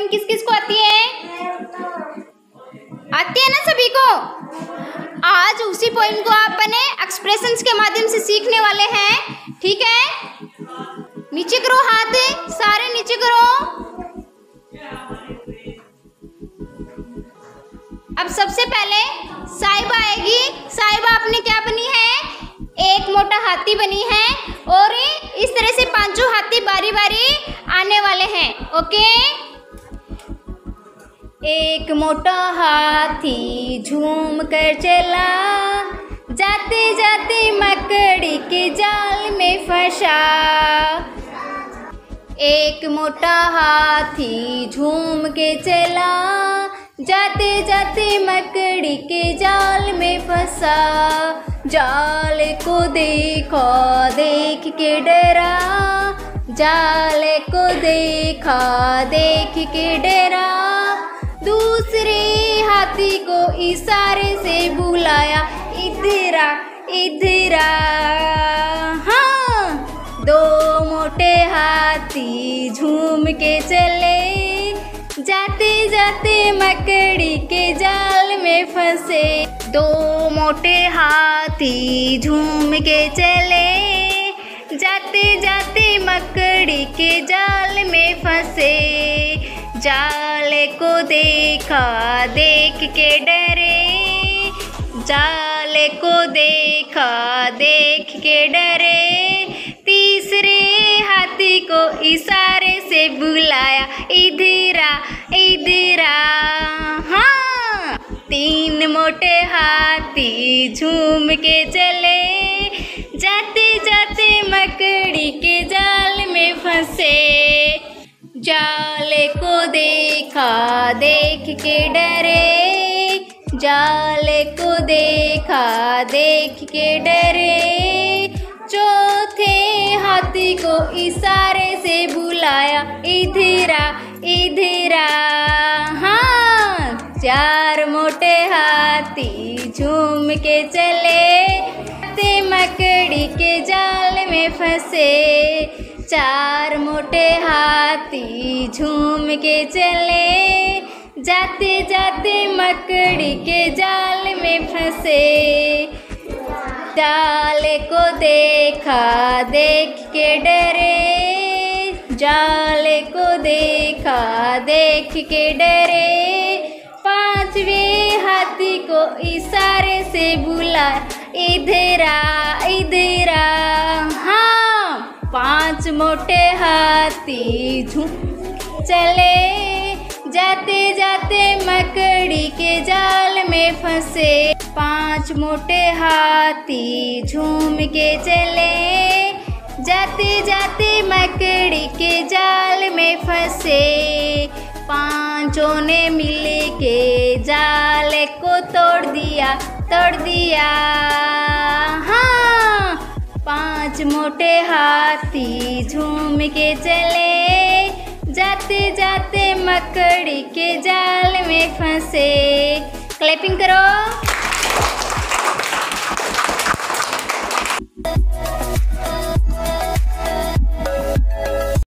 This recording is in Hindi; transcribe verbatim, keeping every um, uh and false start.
पोइम किस किस को आती है? आती है ना सभी को। आज उसी पोइम को आप अपने एक्सप्रेशंस के माध्यम से सीखने वाले हैं, ठीक है। नीचे करो हाथ, सारे नीचे करो। अब सबसे पहले साहिबा आएगी। साहिबा अपनी क्या बनी है? एक मोटा हाथी बनी है और इस तरह से पांचों हाथी बारी बारी आने वाले हैं, ओके। एक मोटा हाथी झूम कर चला, जाते जाते मकड़ी के जाल में फंसा। एक मोटा हाथी झूम के चला, जाते जाते मकड़ी के जाल में फंसा। जाल को देखा देख के डरा, जाल को देखा देख के डरा। दूसरे हाथी को इशारे से बुलाया, इधर आ इधर आ। हाँ, दो मोटे हाथी झूम के चले, जाते जाते मकड़ी के जाल में फंसे। दो मोटे हाथी झूम के चले, जाते जाते मकड़ी के जाल में फंसे। जाल को देखा देख के डरे, जाल को देखा देख के डरे। तीसरे हाथी को इशारे से बुलाया, इधर आ इधर आ। हाँ, तीन मोटे हाथी झूम के चले, जाते जाते मकड़ी के जाल में फंसे। जाल को देखा देख के डरे, जाल को देखा देख के डरे। चौथे हाथी को इशारे से बुलाया, इधर आ इधर आ। हाँ, चार मोटे हाथी झूम के चले, ते मकड़ी के जाल में फंसे। चार मोटे हाथी झूम के चले, जाते जाते मकड़ी के जाल में फंसे। जाल को देखा देख के डरे, जाल को देखा देख के डरे। पांचवें हाथी को इशारे से बुला, इधर आ इधर आ। हाँ, पांच मोटे हाथी झूम चले, जाते जाते मकड़ी के जाल में फंसे। पांच मोटे हाथी झूम के चले, जाते जाते मकड़ी के जाल में फंसे। पांचों ने मिल के जाल को तोड़ दिया तोड़ दिया। हाँ, पांच मोटे हाथी झूम के चले, जाते जाते मकड़ी के जाल में फंसे। क्लैपिंग करो।